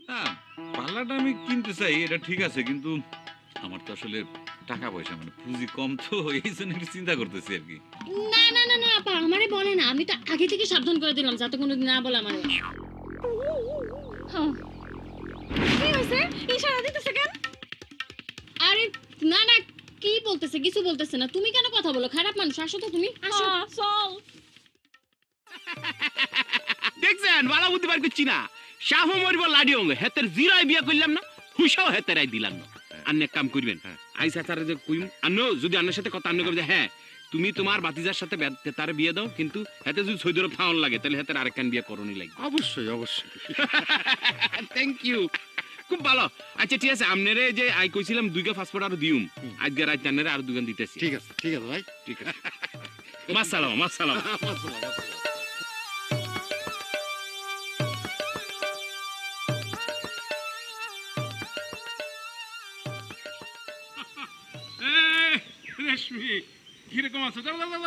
না, পাল্লাটা আমি কিনতে চাই, এটা ঠিক আছে, কিন্তু আমার তো আসলে টাকা পয়সা মানে পুঁজি কম, তো এই জন্য একটু চিন্তা করতেছি আর কি। না না না না আপা, আমারে বলে না, আমি তো আগে থেকে সাবধান করে দিলাম যাতে কোনোদিন না বলে আমারে। হ্যাঁ। কি হয়েছে, ইশারা দিতেছে কেন? আরে না না, কি বলতেছে, কিছু বলতেছে না। তুমি কেন কথা বলো, খারাপ মানুষ। আসো তো তুমি, আসো। চল। দেখছেন বালা বুদ্ধি বার করছি না, শাহ মরিব লাডি অঙ্গ হেতের জিরাই বিয়া করলাম না, হুসাও হেতেরাই দিলাম না। আন্য এক কাম করবেন, আইসা তারা যে কইম আন্ন যদি আন্নের সাথে কথা আন্ন করে যে হ্যাঁ তুমি তোমার বাতিজার সাথে তার বিয়ে দাও, কিন্তু হেতে যদি সৌদি আরব থাউন লাগে তাহলে হেতের আরেকখান বিয়ে করণই লাগবে। অবশ্যই অবশ্যই। থ্যাংক ইউ, খুব ভালো। আচ্ছা ঠিক আছে, আপনারে যে আই কইছিলাম দুইটা পাসপোর্ট আরো দিউম, আজকে রাত জানারে আর দুগান দিতেছি। ঠিক আছে ভাই, ঠিক আছে। মাসালাম মাসালাম। রেশমি কিরকম আছো?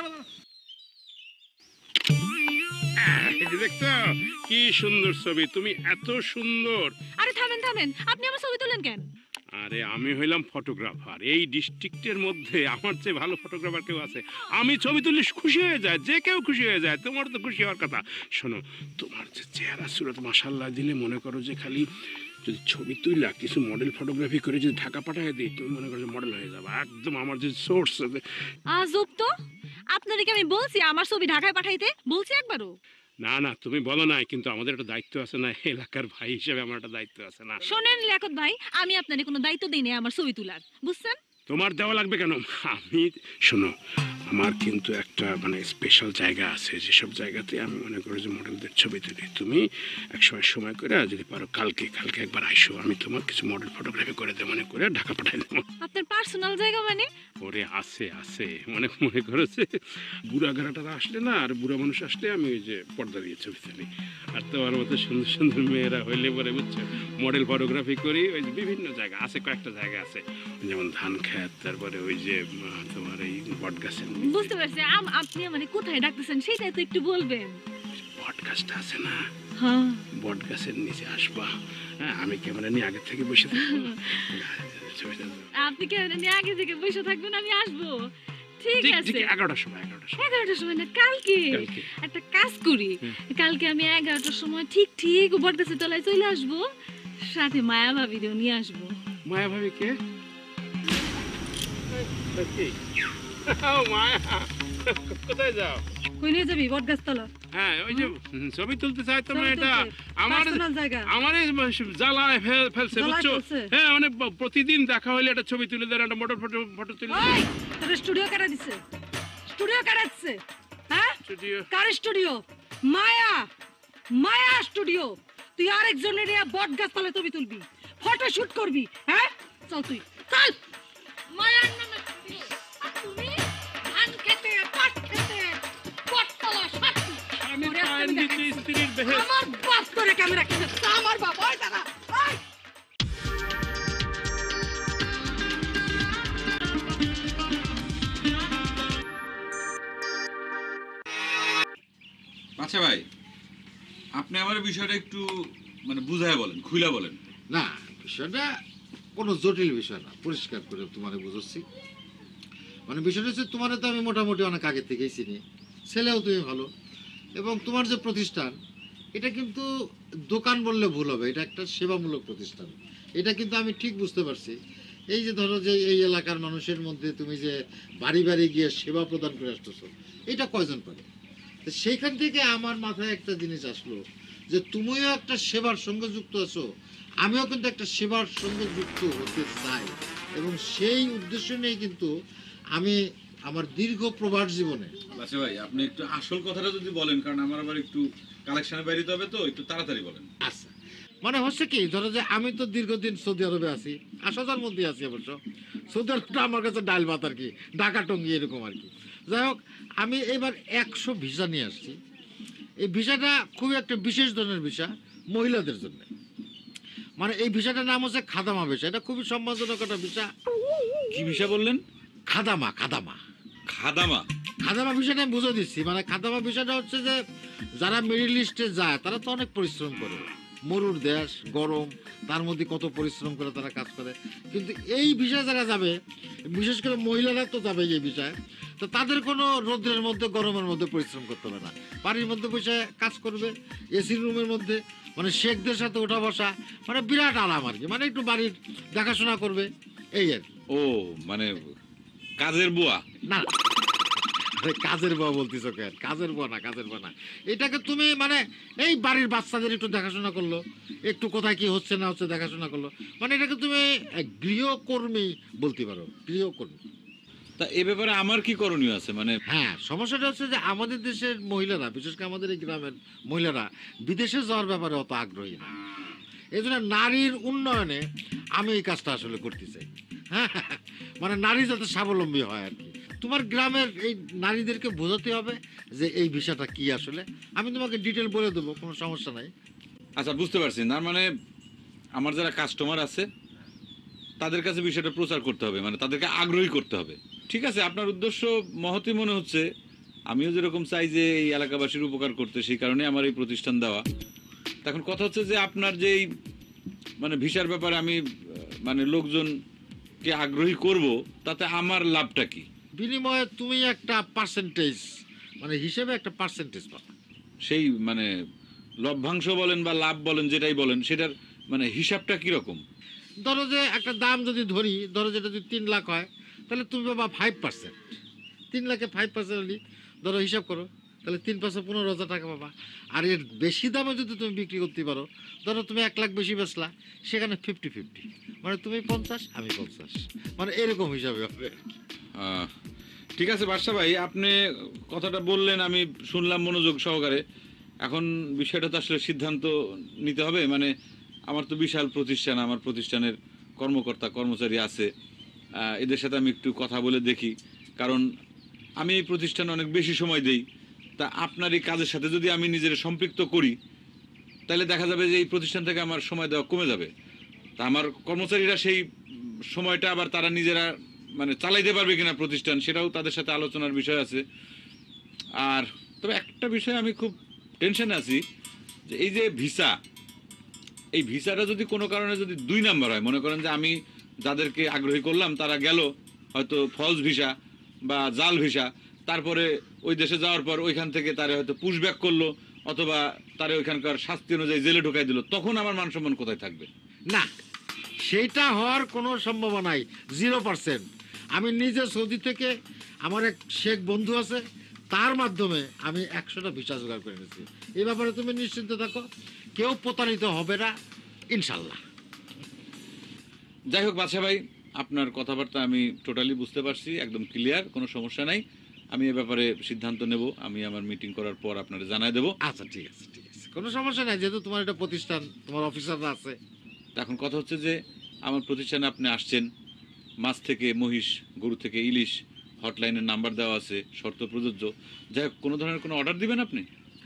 দেখছো কি সুন্দর ছবি, তুমি এত সুন্দর। আরে থামেন থামেন, আপনি আমার ছবি তোলেন কেন? আরে আমি হইলাম ফটোগ্রাফার, এই ডিস্ট্রিক্টের মধ্যে আমার চেয়ে ভালো ফটোগ্রাফার কেউ আছে? আমি ছবি তুললে খুশি হয়ে যায়, যে কেউ খুশি হয়ে যায়, তোমার তো খুশি হওয়ার কথা। শোনো, তোমার যে চেহারা সুরত মাশাআল্লাহ দিলে মনে করো যে খালি যদি ছবি তুইলা কিছু মডেল ফটোগ্রাফি করে যদি ঢাকা পাঠায় দিই, তুমি মনে করো যে মডেল হয়ে যাবে একদম। আমার যে সোর্স আজব তো, আপনারে কি আমি বলছি আমার ছবি ঢাকায় পাঠাইতে? বলছি একবারও? না না, তুমি বলো নাই, কিন্তু আমাদের একটা দায়িত্ব আছে না, এলাকার ভাই হিসেবে আমার একটা দায়িত্ব আছে না। শোনেন লিয়াকত ভাই, আমি আপনারে কোনো দায়িত্ব দিই না আমার ছবি তোলার, বুঝছেন? তোমার দেওয়া লাগবে কেন? আমি শোনো, আমার কিন্তু একটা মানে স্পেশাল জায়গা আছে, যেসব জায়গাতে আমি মনে করি যে মডেলদের ছবি তুলি। তুমি সময় করে যদি পারো কালকে একবার আইসো, আমি তোমার কিছু মডেল ফটোগ্রাফি করে দেবো, মনে করে ঢাকা পাঠাই দেবো। আপনার পার্সোনাল জায়গা মানে? ওরে আছে মনে করেছে বুড়া ঘাড়াটারা আসলে না, আর বুড়া মানুষ আসলে আমি ওই যে পর্দা দিয়ে ছবি তুলি। আর তোমার মতো সুন্দর সুন্দর মেয়েরা হইলে পরে বুঝছো মডেল ফটোগ্রাফি করি। ওই যে বিভিন্ন জায়গা আছে, কয়েকটা জায়গা আছে, যেমন ধান খেত, তারপরে ওই যে তোমার এই বট গাছের। বুঝতে পারছি, আপনি মানে কোথায় ডাকতেছেন সেটাই তো একটু বলবেন। বট গাছটা আছে না, হ্যাঁ, বট গাছের নিচে আসবা। হ্যাঁ, আমি ক্যামেরা নিয়ে আগে থেকে বসে থাকবো। আপনি ক্যামেরা নিয়ে আগে থেকে বসে থাকবেন, আমি আসবো। ঠিক আছে, 11টার সময়। 11টার সময় না, কালকে একটা কাজ করি, কালকে আমি 11টার সময় ঠিক বটগাছের তলায় চলে আসবো, সাথে মায়া ভাবিরেও নিয়ে আসবো। মায়া ভাবি কে? মায়া, কোথায় যাও? কই নিয়ে যাবি? বটগাছ তলা। হ্যাঁ, ওই যে ছবি তুলতে চাই তো মেয়েটা, আমার জায়গা আমারে জ্বালায় ফেলছে বুঝছো। হ্যাঁ, মানে প্রতিদিন দেখা হইলে একটা ছবি তুলে দেন, একটা মোটর ফটো তুলে দেন। তোর স্টুডিও কাটা দিছে? স্টুডিও কাটাচ্ছে? হ্যাঁ, স্টুডিও? কার স্টুডিও? মায়া স্টুডিও। তুই আরেকজনের বটগাছ তলায় ছবি তুলবি, ফটো শুট করবি? হ্যাঁ, চল তুই চল। মায়ার নামে তুমি ধান খেতে, পাট খেতে, বটতলা সাথী। আমি পায়ের নিচে স্ত্রীর বেহেশত। আমার বাপ করে ক্যামেরা কিনেছে, আমার বাপ। ওই দাদা, ওই। আচ্ছা ভাই, আপনি আমার বিষয়টা একটু মানে বুঝায় বলেন, খুইলা বলেন। না, বিষয়টা কোনো জটিল বিষয় না, পরিষ্কার করে তোমারে বুঝাচ্ছি। মানে বিষয়টা হচ্ছে, তোমার তো আমি মোটামুটি অনেক আগে থেকেই চিনি, ছেলেও তুমি ভালো, এবং তোমার যে প্রতিষ্ঠান এটা কিন্তু দোকান বললে ভুল হবে, এটা একটা সেবামূলক প্রতিষ্ঠান। এটা কিন্তু আমি ঠিক বুঝতে পারছি। এই যে ধরো যে এই এলাকার মানুষের মধ্যে তুমি যে বাড়ি বাড়ি গিয়ে সেবা প্রদান করে আসতেছো, এটা কয়জন পারে? তো সেইখান থেকে আমার মাথায় একটা জিনিস আসলো যে তুমিও একটা সেবার সঙ্গে যুক্ত আছো, আমিও কিন্তু একটা সেবার সঙ্গে যুক্ত হতে চাই, এবং সেই উদ্দেশ্য নিয়ে কিন্তু আমি আমার দীর্ঘ প্রবাস জীবনে। আচ্ছা ভাই, আপনি একটু আসল কথাটা যদি বলেন, কারণ আমার আবার একটু কালেকশনে বাইরে হবে, তো একটু তাড়াতাড়ি বলেন। আচ্ছা, মানে হচ্ছে কি, ধরো যে আমি তো দীর্ঘদিন সৌদি আরবে আছি, আসার মধ্যে আছি অবশ্য। সৌদি আরবটা আমার কাছে ডাল ভাত আর কি, ঢাকা টঙ্গি এরকম আর কি। যাই হোক, আমি এবার 100 ভিসা নিয়ে আসছি। এই ভিসাটা খুবই একটা বিশেষ ধরনের ভিসা, মহিলাদের জন্য। মানে এই ভিসাটার নাম হচ্ছে খাদামা ভিসা। এটা খুবই সম্মানজনক একটা ভিসা। কি বিষয় বললেন? খাদামা ভিসাটা আমি বুঝে দিচ্ছি। মানে খাদামা ভিসাটা হচ্ছে যে যারা মিডল ইস্টে যায় তারা তো অনেক পরিশ্রম করে, মরুর দেশ, গরম, তার মধ্যে কত পরিশ্রম করে তারা কাজ করে। কিন্তু এই বিষয়ে যারা যাবে, বিশেষ করে মহিলারা তো যাবে এই বিষয়ে, তো তাদের কোনো রোদ্রের মধ্যে গরমের মধ্যে পরিশ্রম করতে হবে না, বাড়ির মধ্যে বসে কাজ করবে, এসি রুমের মধ্যে, মানে শেখদের সাথে ওঠা বসা, মানে বিরাট আরাম আর কি, মানে একটু বাড়ির দেখাশোনা করবে এই আর কি। ও মানে কাজের বুয়া? না আরে কাজের বুয়া বলতেছো কেন? কাজের বুয়া না, কাজের বুয়া না, এটাকে তুমি মানে এই বাড়ির বাচ্চাদের একটু দেখাশোনা করলো, একটু কোথায় কি হচ্ছে না হচ্ছে দেখাশোনা করলো, মানে এটাকে তুমি গৃহকর্মী বলতে পারো, গৃহকর্মী। তা এ ব্যাপারে আমার কি করণীয় আছে? মানে হ্যাঁ, সমস্যাটা হচ্ছে যে আমাদের দেশের মহিলারা, বিশেষ করে আমাদের এই গ্রামের মহিলারা বিদেশে যাওয়ার ব্যাপারে অত আগ্রহী না। এই জন্য নারীর উন্নয়নে আমি এই কাজটা আসলে করতে চাই। হ্যাঁ, মানে নারী যাতে স্বাবলম্বী হয় আর কি। তোমার গ্রামের এই নারীদেরকে বোঝাতে হবে যে এই বিষয়টা কি আসলে। আমি তোমাকে ডিটেল বলে দেবো, কোনো সমস্যা নাই। আচ্ছা, বুঝতে পারছি। তার মানে আমার যারা কাস্টমার আছে তাদের কাছে বিষয়টা প্রচার করতে হবে, মানে তাদেরকে আগ্রহী করতে হবে। ঠিক আছে, আপনার উদ্দেশ্য মহতই মনে হচ্ছে। আমিও যেরকম চাই যে এই এলাকাবাসীর উপকার করতে, সেই কারণে আমার এই প্রতিষ্ঠান দেওয়া। এখন কথা হচ্ছে যে আপনার যে এই মানে ভিসার ব্যাপারে আমি মানে লোকজনকে আগ্রহী করব, তাতে আমার লাভটা কি? বিনিময়ে তুমি একটা পার্সেন্টেজ, মানে হিসেবে একটা পার্সেন্টেজ পাবে। সেই মানে লভ্যাংশ বলেন বা লাভ বলেন, যেটাই বলেন, সেটার মানে হিসাবটা কিরকম? ধরো যে একটা দাম যদি ধরি, ধরো যেটা যদি 3 লাখ হয়, তাহলে তুমি পাবা 5%। 3 লাখে 5% হলে ধরো হিসাব করো, তাহলে 3 পাঁচে 15,000 টাকা পাবা। আর এর বেশি দামে যদি তুমি বিক্রি করতে পারো, ধরো তুমি 1 লাখ বেশি বেচলা, সেখানে 50-50, মানে তুমি 50 আমি 50, মানে এরকম হিসাবে হবে। ঠিক আছে বাদশা ভাই, আপনি কথাটা বললেন, আমি শুনলাম মনোযোগ সহকারে। এখন বিষয়টা তো আসলে সিদ্ধান্ত নিতে হবে। মানে আমার তো বিশাল প্রতিষ্ঠান, আমার প্রতিষ্ঠানের কর্মকর্তা কর্মচারী আছে, এদের সাথে আমি একটু কথা বলে দেখি। কারণ আমি এই প্রতিষ্ঠানে অনেক বেশি সময় দেই। তা আপনার এই কাজের সাথে যদি আমি নিজের সম্পৃক্ত করি, তাহলে দেখা যাবে যে এই প্রতিষ্ঠান থেকে আমার সময় দেওয়া কমে যাবে। তা আমার কর্মচারীরা সেই সময়টা আবার তারা নিজেরা মানে চালাইতে পারবে কিনা প্রতিষ্ঠান, সেটাও তাদের সাথে আলোচনার বিষয় আছে। আর তবে একটা বিষয় আমি খুব টেনশনে আছি, যে এই যে ভিসা, এই ভিসাটা যদি কোনো কারণে যদি 2 নাম্বার হয়, মনে করেন যে আমি যাদেরকে আগ্রহী করলাম তারা গেল হয়তো ফলস ভিসা বা জাল ভিসা, তারপরে ওই দেশে যাওয়ার পর ওইখান থেকে তারা হয়তো পুশব্যাক করলো, অথবা তারা ওইখানকার শাস্তি অনুযায়ী জেলে ঢোকাই দিল, তখন আমার মান সম্মান কোথায় থাকবে? না, সেইটা হওয়ার কোনো সম্ভাবনাই 0%। আমি নিজে সৌদি থেকে আমার এক শেখ বন্ধু আছে, তার মাধ্যমে আমি 100টা ভিসা জোগাড় করে নিয়েছি। এই ব্যাপারে তুমি নিশ্চিন্ত থাকো, কেউ প্রতারিত হবে না ইনশাল্লাহ। যাই হোক বাদশা ভাই, আপনার কথাবার্তা আমি টোটালি বুঝতে পারছি, একদম ক্লিয়ার, কোনো সমস্যা নাই। আমি এ ব্যাপারে সিদ্ধান্ত নেব, আমি আমার মিটিং করার পর আপনারা জানাই দেবো। আচ্ছা ঠিক আছে, ঠিক আছে, কোনো সমস্যা নাই, যেহেতু তোমার এটা প্রতিষ্ঠান, তোমার অফিসাররা আছে। তা এখন কথা হচ্ছে যে আমার প্রতিষ্ঠানে আপনি আসছেন, মাছ থেকে মহিষ, গরু থেকে ইলিশ, হটলাইনের নাম্বার দেওয়া আছে, শর্ত প্রযোজ্য। যাই হোক, কোনো ধরনের কোনো অর্ডার দিবেন আপনি?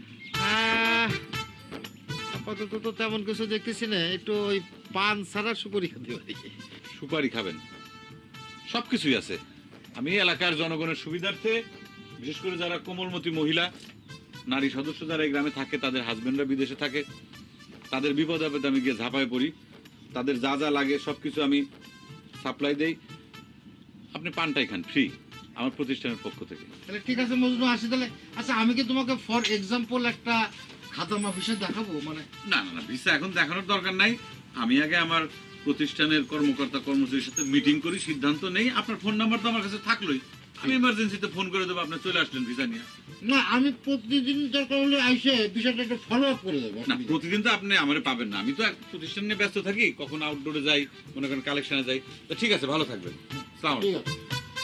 আপাতত তো তেমন কিছু দেখতেছি না, একটু ওই পান ছাড়া সুপারি খেতে পারি। সুপারি খাবেন? সব কিছুই আছে। আমি এলাকার জনগণের সুবিধার্থে, বিশেষ করে যারা কোমলমতি মহিলা, নারী সদস্য যারা এই গ্রামে থাকে, তাদের হাজবেন্ডরা বিদেশে থাকে, তাদের বিপদ আপদে আমি গিয়ে ঝাঁপায় পড়ি, তাদের যা যা লাগে সব কিছু আমি সাপ্লাই দেই। আপনি পানটাই খান ফ্রি আমার প্রতিষ্ঠানের পক্ষ থেকে। তাহলে ঠিক আছে মজনু, আসি তাহলে। আচ্ছা, আমি কি তোমাকে ফর এক্সাম্পল একটা খাতামা বিষয় দেখাবো? মানে না না না, ভিসা এখন দেখানোর দরকার নাই। আমি আগে আমার প্রতিষ্ঠানের কর্মকর্তা কর্মচারীর সাথে মিটিং করি, সিদ্ধান্ত নেই। আপনার ফোন নাম্বার তো আমার কাছে থাকলোই, আমি ইমার্জেন্সিতে ফোন করে দেবো, আপনি চলে আসলেন ভিসা নিয়ে। না, আমি প্রতিদিন দরকার হলে আইসে বিষয়টা একটু ফলো আপ করে দেবো। না, প্রতিদিন তো আপনি আমারে পাবেন না, আমি তো এক প্রতিষ্ঠান নিয়ে ব্যস্ত থাকি, কখন আউটডোরে যাই, মনে করেন কালেকশনে যাই। তো ঠিক আছে, ভালো থাকবেন। আসসালামু আলাইকুম। ঠিক আছে।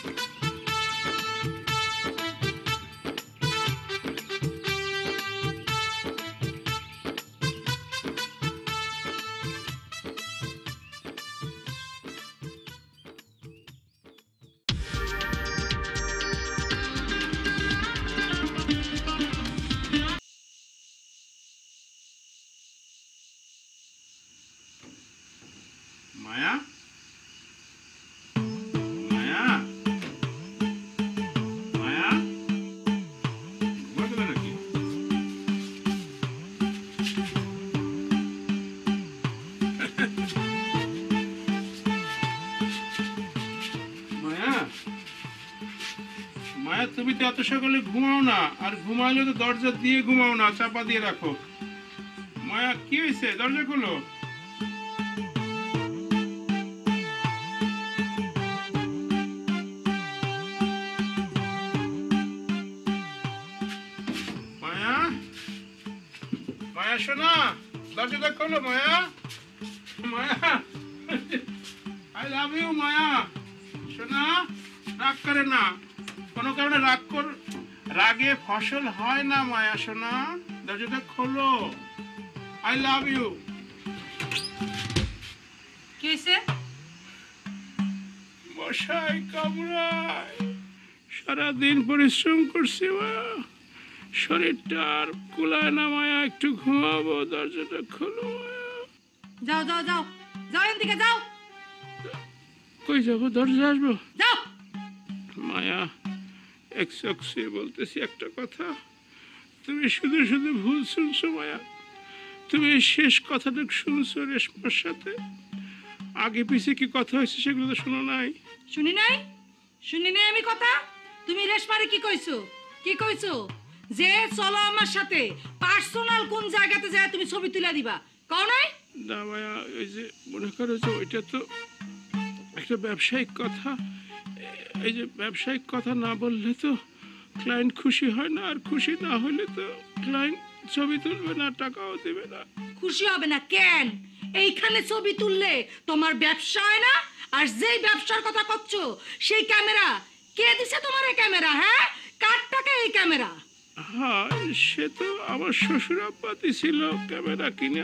মায়া, মায়া, মায়া, ঘুমাতে পারে নাকি? মায়া তুমি তো এত সকালে ঘুমাও না, আর ঘুমাইলে তো দরজা দিয়ে ঘুমাও না, চাপা দিয়ে রাখো। মায়া কি হয়েছে, দরজা খোলো। মায়া, মায়া শোনা, দরজাটা খোলো মায়া। মায়া, আই লাভ ইউ মায়া। শোনা, রাগ করে না, কোনো কারণে রাগে ফসল হয় না মায়া শোনা, দরজাটা খোলো। I love you. কি হয়েছে? মশাই কামড়ায়, সারাদিন পরিশ্রম করছি মায়া, শরীরটা আর কুলায় না মায়া, একটু ঘুমাবো, দরজাটা খোলো মায়া। যাও যাও যাও যাও, এদিকে যাও কই যাবো, দরজা আসবো? যাও। মায়া, এক্সে বলতেছি একটা কথা, তুমি শুধু শুধু ভুল শুনছো মায়া। তুমি এই শেষ কথাটা শুনছো রেশমার সাথে, আগে পিছে কি কথা হয়েছে সেগুলো তো শোনো নাই। শুনি নাই, শুনি নাই আমি কথা। তুমি রেশমারে কি কইছো? কি কইছো? যে চলো আমার সাথে পার্সোনাল কোন জায়গাতে যায় তুমি ছবি তুলে দিবা, কও নাই? না মায়া, ওই যে মনে করো যে ওইটা তো একটা ব্যবসায়িক কথা, এই যে ব্যবসায়িক কথা না বললে তো ক্লায়েন্ট খুশি হয় না, আর খুশি না হলে তো ক্লায়েন্ট ছবি তুলবে না, টাকাও দেবে না। খুশি হবে না কেন? এইখানে ছবি তুললে তোমার ব্যবসা হয় না? আর যেই ব্যবসার কথা করছো সেই ক্যামেরা কে দিছে তোমার? এই ক্যামেরা, হ্যাঁ, কার টাকা এই ক্যামেরা? হ্যাঁ, সে তো আমার শ্বশুর আব্বা দিছিল ক্যামেরা কিনে,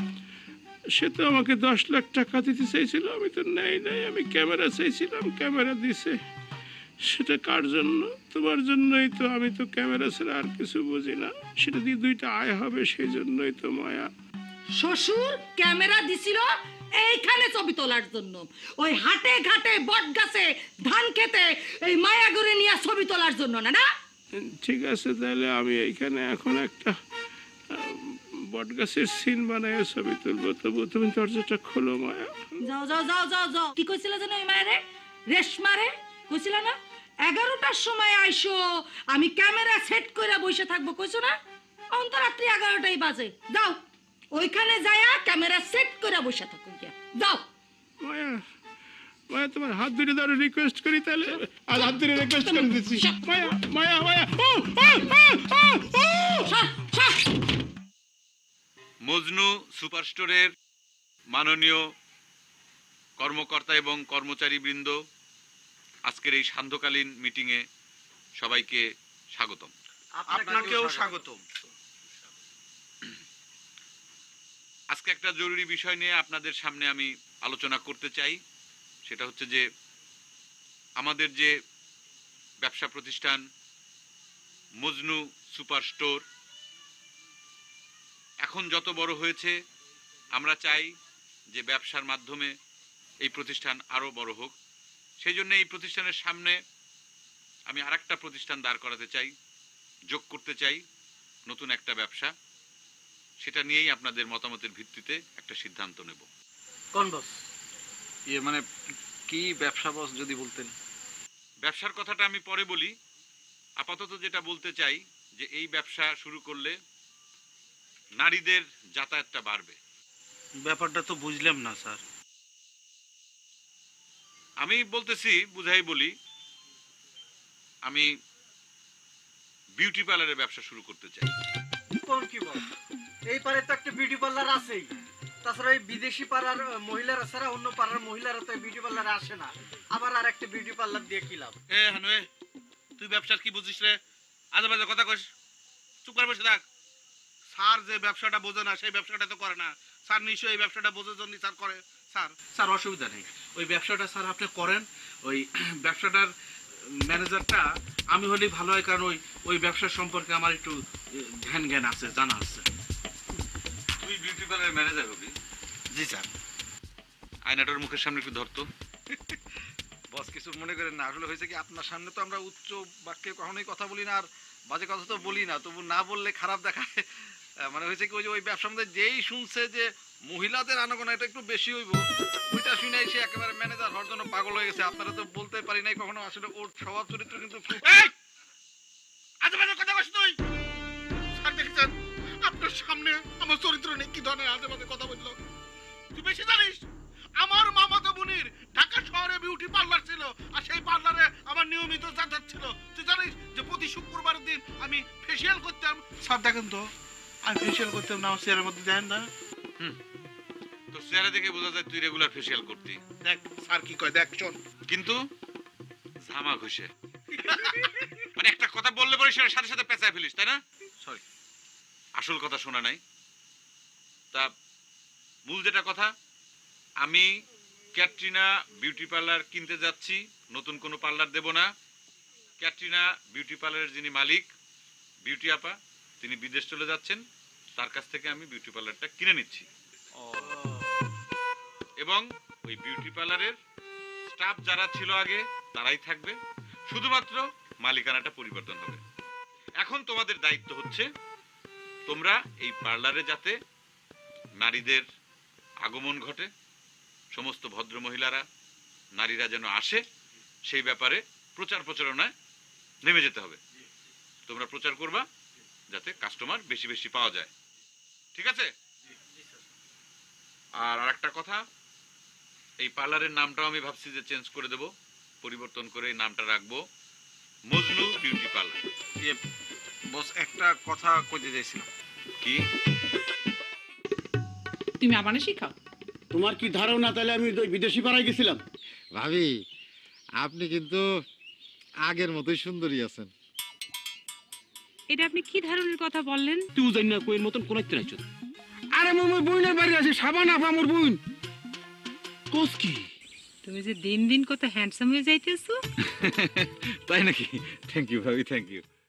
সে তো আমাকে 10 লাখ টাকা দিতে চাইছিল, আমি তো নেই নাই, আমি ক্যামেরা চাইছিলাম, ক্যামেরা দিছে। সেটা কার জন্য? তোমার জন্যই তো। আমি তো ক্যামেরা ছাড়া আর কিছু বুঝি না, সেটা দিয়ে 2টা আয় হবে, সেই জন্যই তো মায়া। শ্বশুর ক্যামেরা দিছিল এইখানে ছবি তোলার জন্য, ওই হাটে ঘাটে বট গাছে ধান খেতে এই মায়াগরে নিয়ে ছবি তোলার জন্য না? না ঠিক আছে, তাহলে আমি এইখানে এখন একটা বট গাছের সিন বানায় ছবি তুলবো, তবু তুমি দরজাটা খোলো মায়া। যাও যাও যাও যাও যাও। কি কইছিল যেন ওই মায়েরে, রেশমারে কইছিল না 11টার সময় আইসো, আমি ক্যামেরা সেট করে বসে থাকবো, কইছো না? অন্তরাত্রি 11টাই বাজে। যাও ওইখানে যায়া ক্যামেরা সেট করে বসে থাকো গিয়া, যাও। মায়া, মায়া তোমার হাত ধরে ধরে রিকোয়েস্ট করি, তাহলে আর হাত ধরে রিকোয়েস্ট করে দিচ্ছি। মায়া মায়া মায়া, ও ও ও ও সর, সর। মজনু সুপারস্টোরের মাননীয় কর্মকর্তা এবং কর্মচারীবৃন্দ, আজকের এই সান্ধ্যকালীন মিটিংয়ে সবাইকে স্বাগতম। আপনাকেও স্বাগতম। আজকে একটা জরুরি বিষয় নিয়ে আপনাদের সামনে আমি আলোচনা করতে চাই। সেটা হচ্ছে যে আমাদের যে ব্যবসা প্রতিষ্ঠান মজনু সুপার স্টোর এখন যত বড় হয়েছে, আমরা চাই যে ব্যবসার মাধ্যমে এই প্রতিষ্ঠান আরো বড় হোক। সেই জন্য এই প্রতিষ্ঠানের সামনে আমি আরেকটা প্রতিষ্ঠান দাঁড় করাতে চাই, যোগ করতে চাই নতুন একটা ব্যবসা। সেটা নিয়েই আপনাদের মতামতের ভিত্তিতে একটা সিদ্ধান্ত নেব। কোন বস? মানে কি ব্যবসা বস, যদি বলতেন। ব্যবসার কথাটা আমি পরে বলি, আপাতত যেটা বলতে চাই যে এই ব্যবসা শুরু করলে নারীদের যাতায়াতটা বাড়বে। ব্যাপারটা তো বুঝলাম না স্যার। আমি বলতেছি, বুঝাই বলি, আমি বিউটি পার্লারের ব্যবসা শুরু করতে চাই। কোন কি বল, এই পারে তো একটা বিউটি পার্লার আছেই। তাছাড়া এই বিদেশি পাড়ার মহিলারা ছাড়া অন্য পাড়ার মহিলারা তো বিউটি পার্লারে আসে না, আবার আর একটা বিউটি পার্লার দিয়ে কি লাভ? এ হানু, তুই ব্যবসার কি বুঝিস রে? আজে বাজে কথা কইস, চুপ করে বসে থাক। স্যার যে ব্যবসাটা বোঝে না সেই ব্যবসাটা তো করে না। স্যার নিশ্চয়ই এই ব্যবসাটা বোঝার জন্য স্যার করে। স্যার স্যার অসুবিধা নেই, ওই ব্যবসাটা স্যার আপনি করেন। ওই ব্যবসাটার ম্যানেজারটা আমি হলেই ভালো হয়, কারণ ওই ব্যবসার সম্পর্কে আমার একটু জ্ঞান আছে, জানা আছে। তুই বিউটি পার্লারের ম্যানেজার হবি? জি স্যার। আয়নাটার মুখের সামনে একটু ধরতো। বস কিছু মনে করেন না, আসলে হয়েছে কি আপনার সামনে তো আমরা উচ্চ বাক্যে কখনোই কথা বলি না, আর বাজে কথা তো বলি না, তবু না বললে খারাপ দেখায়। মানে হয়েছে কি, ওই ব্যবসার মধ্যে যেই শুনছে যে মহিলাদের আনাগোনা এটা একটু বেশি হইব, ওইটা শুনে সে একেবারে ম্যানেজার হওয়ার জন্য পাগল হয়ে গেছে। আপনারা তো বলতে পারি নাই কখনো, আসলে ওর স্বভাব চরিত্র কিন্তু খুব। আজে বাজে কথা কস তুই। স্যার দেখছেন আপনার সামনে আমার চরিত্র নিয়ে কি ধরনের আজে বাজে কথা বললো। তুই বেশি জানিস, আমার মামাতো বোনের ঢাকা শহরে বিউটি পার্লার ছিল, আর সেই পার্লারে আমার নিয়মিত যাতায়াত ছিল। তুই জানিস যে প্রতি শুক্রবার দিন আমি ফেসিয়াল করতাম। স্যার দেখেন তো, আমি ফেসিয়াল করতাম না, আমার চেয়ারের মধ্যে দেন না। তোর চেহারা দেখে বোঝা যায় তুই রেগুলার ফেসিয়াল করতি, দেখ স্যার কি কয়, দেখ শোন। কিন্তু ঝামা ঘষে মানে একটা কথা বললে পরে সেটা সাথে সাথে পেঁচায় ফেলিস, তাই না? সরি, আসল কথা শোনা নাই। তা মূল যেটা কথা, আমি ক্যাটরিনা বিউটি পার্লার কিনতে যাচ্ছি, নতুন কোনো পার্লার দেব না। ক্যাটরিনা বিউটি পার্লারের যিনি মালিক বিউটি আপা, তিনি বিদেশ চলে যাচ্ছেন, তার কাছ থেকে আমি বিউটি পার্লারটা কিনে নিচ্ছি। এবং ওই বিউটি পার্লারের স্টাফ যারা ছিল আগে তারাই থাকবে, শুধুমাত্র মালিকানাটা পরিবর্তন হবে। এখন তোমাদের দায়িত্ব হচ্ছে তোমরা এই পার্লারে যাতে নারীদের আগমন ঘটে, সমস্ত ভদ্র মহিলারা নারীরা যেন আসে, সেই ব্যাপারে প্রচারণায় নেমে যেতে হবে। তোমরা প্রচার করবা যাতে কাস্টমার বেশি বেশি পাওয়া যায়, ঠিক আছে? আর আরেকটা কথা, এই পার্লারের নামটাও আমি ভাবছি যে চেঞ্জ করে দেব, পরিবর্তন করে এই নামটা রাখবো মজনু বিউটি পার্লার। বস একটা কথা কইতে চাইছিলাম। কি? তুমি আমারে শিখাও। তোমার কি ধারণা তাহলে আমি ওই বিদেশি পাড়ায় গেছিলাম? ভাবি আপনি কিন্তু আগের মতোই সুন্দরী আছেন। এটা আপনি কি ধরনের কথা বললেন? তুই জানি না কইয়ের মতন কোন একটা নাইছ। আরে মোর বইনের বাড়ি আছে, সাবান আফা মোর বইন। কোস কি? তুমি যে দিন দিন কত হ্যান্ডসাম হয়ে যাইতেছো। তাই নাকি? থ্যাংক ইউ ভাবি, থ্যাংক ইউ।